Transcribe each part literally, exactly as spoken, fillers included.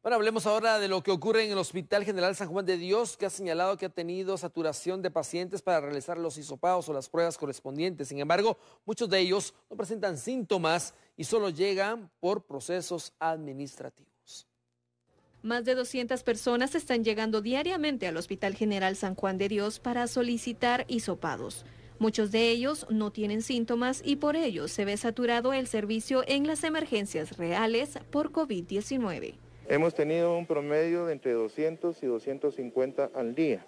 Bueno, hablemos ahora de lo que ocurre en el Hospital General San Juan de Dios, que ha señalado que ha tenido saturación de pacientes para realizar los hisopados o las pruebas correspondientes. Sin embargo, muchos de ellos no presentan síntomas y solo llegan por procesos administrativos. Más de doscientas personas están llegando diariamente al Hospital General San Juan de Dios para solicitar hisopados. Muchos de ellos no tienen síntomas y por ello se ve saturado el servicio en las emergencias reales por COVID diecinueve. Hemos tenido un promedio de entre doscientos y doscientos cincuenta al día.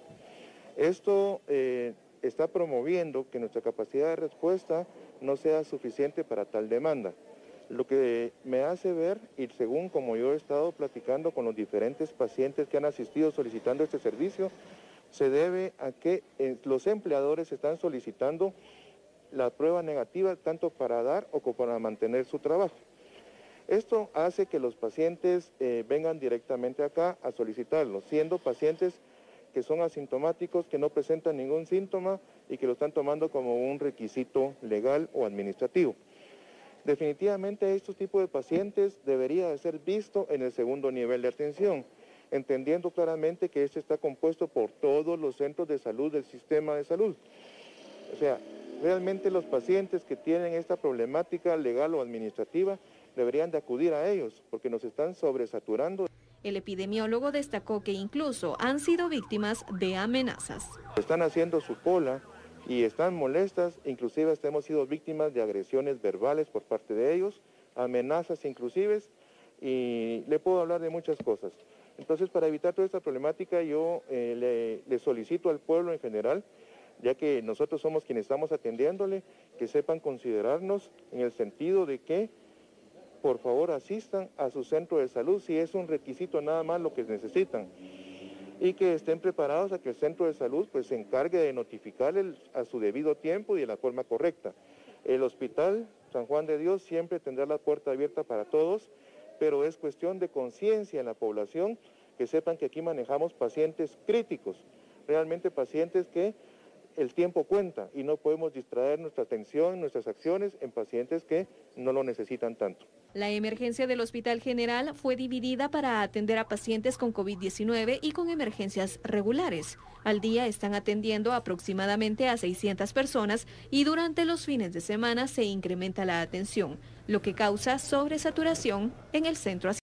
Esto eh, está promoviendo que nuestra capacidad de respuesta no sea suficiente para tal demanda. Lo que me hace ver, y según como yo he estado platicando con los diferentes pacientes que han asistido solicitando este servicio, se debe a que eh, los empleadores están solicitando la prueba negativa tanto para dar o como para mantener su trabajo. Esto hace que los pacientes eh, vengan directamente acá a solicitarlo, siendo pacientes que son asintomáticos, que no presentan ningún síntoma y que lo están tomando como un requisito legal o administrativo. Definitivamente estos tipos de pacientes debería de ser visto en el segundo nivel de atención, entendiendo claramente que este está compuesto por todos los centros de salud del sistema de salud. O sea, realmente los pacientes que tienen esta problemática legal o administrativa deberían de acudir a ellos, porque nos están sobresaturando. El epidemiólogo destacó que incluso han sido víctimas de amenazas. Están haciendo su cola y están molestas, inclusive hasta hemos sido víctimas de agresiones verbales por parte de ellos, amenazas inclusive, y le puedo hablar de muchas cosas. Entonces, para evitar toda esta problemática, yo eh, le, le solicito al pueblo en general, ya que nosotros somos quienes estamos atendiéndole, que sepan considerarnos en el sentido de que por favor asistan a su centro de salud si es un requisito nada más lo que necesitan y que estén preparados a que el centro de salud pues se encargue de notificarles a su debido tiempo y de la forma correcta. El Hospital San Juan de Dios siempre tendrá la puerta abierta para todos, pero es cuestión de conciencia en la población, que sepan que aquí manejamos pacientes críticos, realmente pacientes que el tiempo cuenta y no podemos distraer nuestra atención, nuestras acciones en pacientes que no lo necesitan tanto. La emergencia del Hospital General fue dividida para atender a pacientes con COVID diecinueve y con emergencias regulares. Al día están atendiendo aproximadamente a seiscientas personas y durante los fines de semana se incrementa la atención, lo que causa sobresaturación en el centro asistencial.